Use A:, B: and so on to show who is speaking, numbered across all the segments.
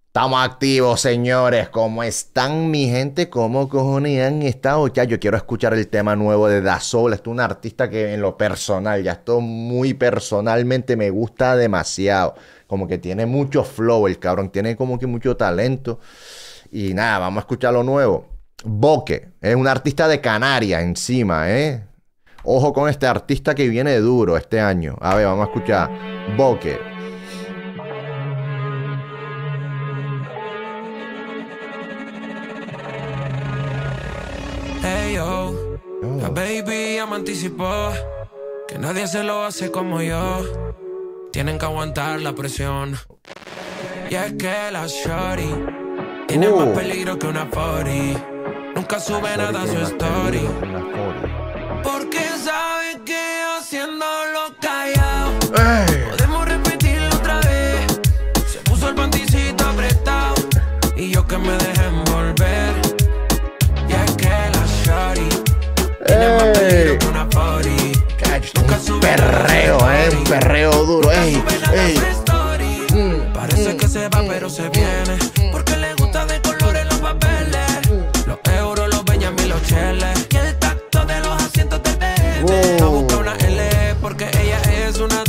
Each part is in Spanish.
A: Estamos activos, señores. ¿Cómo están, mi gente? ¿Cómo cojones han estado? Ya, yo quiero escuchar el tema nuevo de Dasoul. Esto es un artista que en lo personal, ya esto muy personalmente me gusta demasiado. Como que tiene mucho flow, el cabrón. Tiene como que mucho talento. Y nada, vamos a escuchar lo nuevo. Boque, es un artista de Canarias encima, ¿eh? Ojo con este artista que viene duro este año. A ver, vamos a escuchar. Boque.
B: Hey yo, la baby ya me anticipó que nadie se lo hace como yo. Tienen que aguantar la presión. Y es que la shorty tiene más peligro que una 40. Nunca sube nada a su story. Porque sabe que haciéndolo callado podemos repetirlo otra vez. Se puso el panticito apretado y yo que me dejé envolver. Y es que la shorty tiene más peligro que una 40. Nunca
A: Un perreo, un perreo duro,
B: Parece que se va pero se viene, porque le gusta de colores los papeles, los euros, los Benjamin, los cheles y el tacto de los asientos del bebé. No busca una L porque ella es una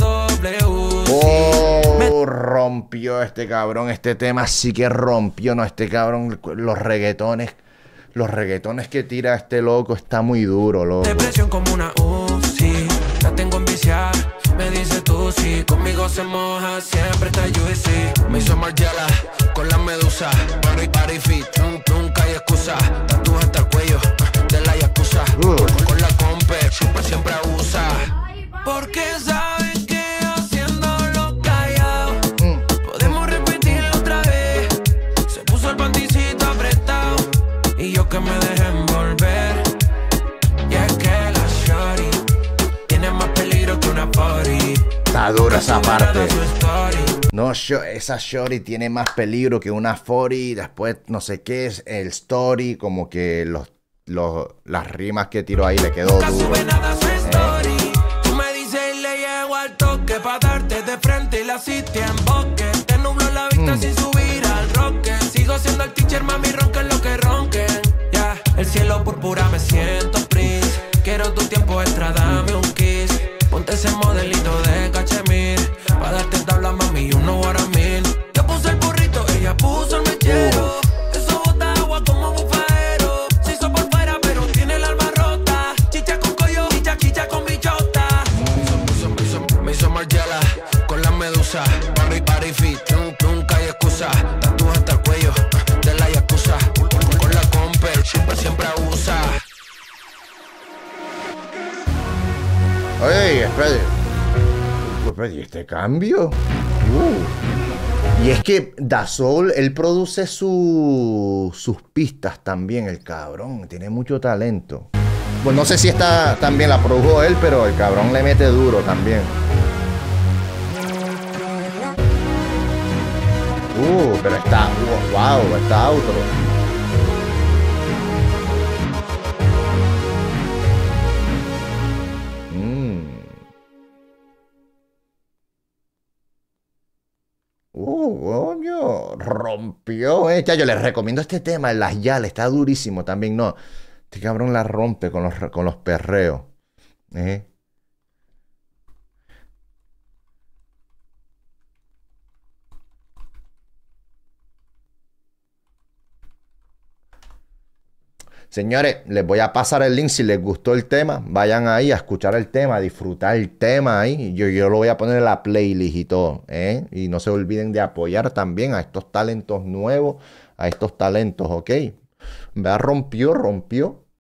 B: W.
A: Rompió este cabrón, este tema sí que rompió, no, este cabrón, los reggaetones que tira este loco está muy duro, loco.
B: Depresión como una UCI, la tengo enviciada. Me dice tú sí, conmigo se moja, siempre está juicy. Me hizo Margiela con la medusa, party fit, nunca hay excusa. Tatu hasta el cuello de la yakuza. Con la compa, siempre abusa. Porque sabe que haciéndolo callado podemos repetirlo otra vez. Se puso el panticito apretado y yo que me dejé envolver. Y es que la shorty tiene más peligro que una 40.
A: Está dura esa parte. No, esa shorty tiene más peligro que una 40. Después, no sé qué es el story. Como que las rimas que tiró ahí le quedó duro.
B: Tú me dices y le llego al toque pa' darte de frente y la city en bosque. Te nubló la vista sin subir al roque. Sigo siendo el teacher, mami, ronquen lo que ronquen. Ya, el cielo púrpura me siento prince. Quiero tu tiempo extra, dame un kiss. Ponte ese modelito de cachemir pa' darte tabla, mami, you know what I mean. Yo puse el burrito, ella puso el mechero. Eso bota agua como bufadero. Se hizo por fuera, pero tiene el alma rota. Chicha con collo, chicha con bichota. Me hizo Margiela con la medusa. Party fit, nunca hay excusa. Tatu hasta el cuello de la yakuza. Con la compa, siempre abusa.
A: Oye, espérate. ¿Y este cambio? Y es que Dasoul, él produce sus pistas también, el cabrón. Tiene mucho talento. Pues no sé si esta también la produjo él, pero el cabrón le mete duro también. Pero está... Wow, está otro. Coño, rompió, Ya, yo les recomiendo este tema, el Las Yales, está durísimo también, no. Este cabrón la rompe con los perreos. Señores, les voy a pasar el link si les gustó el tema. Vayan ahí a escuchar el tema, a disfrutar el tema ahí. Yo lo voy a poner en la playlist y todo, Y no se olviden de apoyar también a estos talentos nuevos, a estos talentos, ¿ok? Vea, rompió.